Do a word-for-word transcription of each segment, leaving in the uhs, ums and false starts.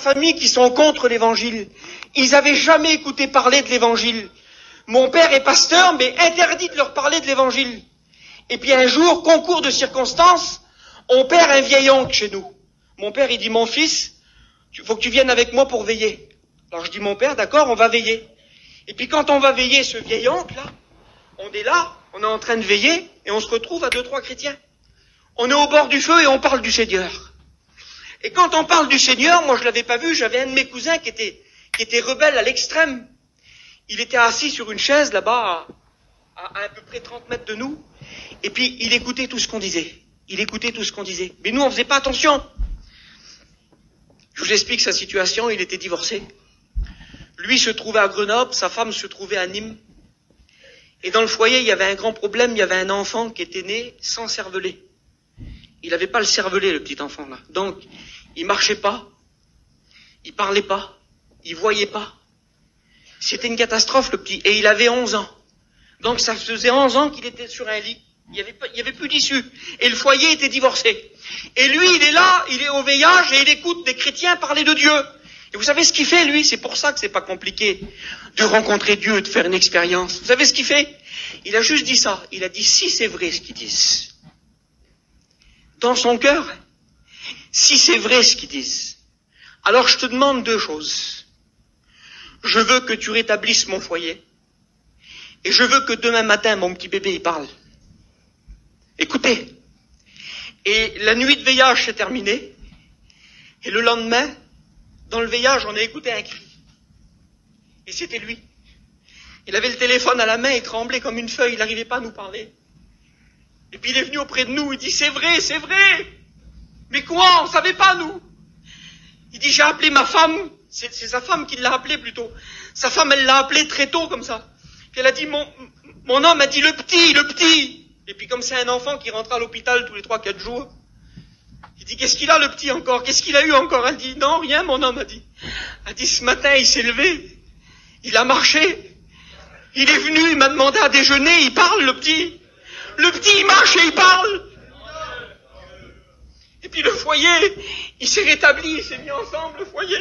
famille qui sont contre l'évangile. Ils n'avaient jamais écouté parler de l'évangile. Mon père est pasteur, mais interdit de leur parler de l'évangile. Et puis un jour, concours de circonstances, on perd un vieil oncle chez nous. Mon père, il dit, mon fils, il faut que tu viennes avec moi pour veiller. Alors je dis, mon père, d'accord, on va veiller. Et puis quand on va veiller ce vieil oncle, là, on est là, on est en train de veiller, et on se retrouve à deux, trois chrétiens. On est au bord du feu et on parle du Seigneur. Et quand on parle du Seigneur, moi je l'avais pas vu, j'avais un de mes cousins qui était, qui était rebelle à l'extrême. Il était assis sur une chaise là-bas, à, à, à à peu près trente mètres de nous, et puis il écoutait tout ce qu'on disait. Il écoutait tout ce qu'on disait. Mais nous, on faisait pas attention. Je vous explique sa situation, il était divorcé. Lui se trouvait à Grenoble, sa femme se trouvait à Nîmes. Et dans le foyer, il y avait un grand problème, il y avait un enfant qui était né sans cervelet. Il n'avait pas le cervelet, le petit enfant là. Donc, il marchait pas, il parlait pas, il voyait pas. C'était une catastrophe, le petit. Et il avait onze ans. Donc ça faisait onze ans qu'il était sur un lit. Il n'y avait, pas, il y avait plus d'issue. Et le foyer était divorcé. Et lui, il est là, il est au veillage et il écoute des chrétiens parler de Dieu. Et vous savez ce qu'il fait, lui? C'est pour ça que c'est pas compliqué de rencontrer Dieu, de faire une expérience. Vous savez ce qu'il fait? Il a juste dit ça. Il a dit, si c'est vrai ce qu'ils disent, dans son cœur, si c'est vrai ce qu'ils disent, alors je te demande deux choses. Je veux que tu rétablisses mon foyer. Et je veux que demain matin, mon petit bébé, il parle. Écoutez. Et la nuit de veillage s'est terminée. Et le lendemain, dans le veillage, on a écouté un cri. Et c'était lui. Il avait le téléphone à la main, il tremblait comme une feuille, il n'arrivait pas à nous parler. Et puis il est venu auprès de nous, il dit, c'est vrai, c'est vrai. Mais quoi, on ne savait pas, nous. Il dit, j'ai appelé ma femme, c'est, c'est sa femme qui l'a appelé plutôt. Sa femme, elle l'a appelé très tôt comme ça. Puis elle a dit, mon, mon homme a dit, le petit, le petit. Et puis comme c'est un enfant qui rentre à l'hôpital tous les trois, quatre jours, il dit, qu'est-ce qu'il a le petit encore? Qu'est-ce qu'il a eu encore? Elle dit, non, rien, mon homme a dit. Elle dit, ce matin, il s'est levé, il a marché, il est venu, il m'a demandé à déjeuner, il parle, le petit. Le petit, il marche et il parle. Et puis le foyer, il s'est rétabli, il s'est mis ensemble, le foyer.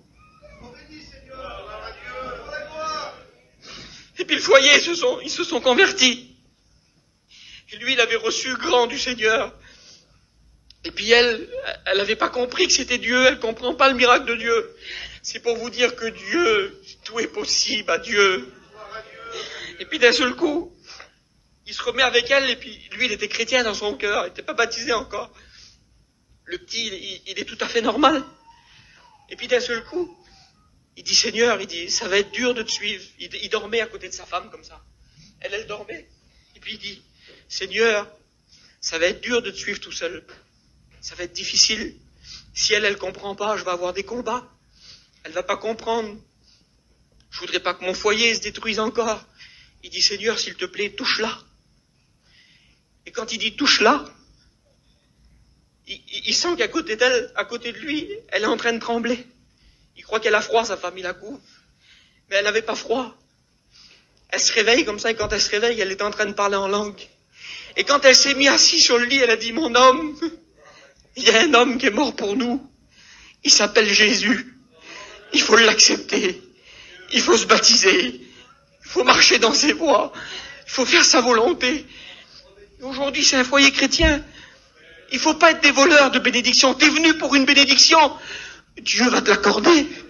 Et puis le foyer, ils se sont, ils se sont convertis. Et lui, il avait reçu grand du Seigneur. Et puis elle, elle n'avait pas compris que c'était Dieu, elle comprend pas le miracle de Dieu. C'est pour vous dire que Dieu, tout est possible à Dieu. Et puis d'un seul coup, il se remet avec elle, et puis lui, il était chrétien dans son cœur, il n'était pas baptisé encore. Le petit, il, il est tout à fait normal. Et puis d'un seul coup, il dit, Seigneur, il dit, ça va être dur de te suivre. Il, il dormait à côté de sa femme comme ça. Elle, elle dormait. Et puis il dit, Seigneur, ça va être dur de te suivre tout seul. Ça va être difficile. Si elle, elle comprend pas, je vais avoir des combats. Elle va pas comprendre. Je voudrais pas que mon foyer se détruise encore. Il dit, Seigneur, s'il te plaît, touche-la. Et quand il dit touche-la, il, il sent qu'à côté d'elle, à côté de lui, elle est en train de trembler. Il croit qu'elle a froid, sa femme, il la couvre. Mais elle n'avait pas froid. Elle se réveille comme ça, et quand elle se réveille, elle est en train de parler en langue. Et quand elle s'est mise assise sur le lit, elle a dit, mon homme, il y a un homme qui est mort pour nous. Il s'appelle Jésus. Il faut l'accepter. Il faut se baptiser. Il faut marcher dans ses voies. Il faut faire sa volonté. Aujourd'hui, c'est un foyer chrétien. Il faut pas être des voleurs de bénédiction. T'es venu pour une bénédiction. Dieu va te l'accorder.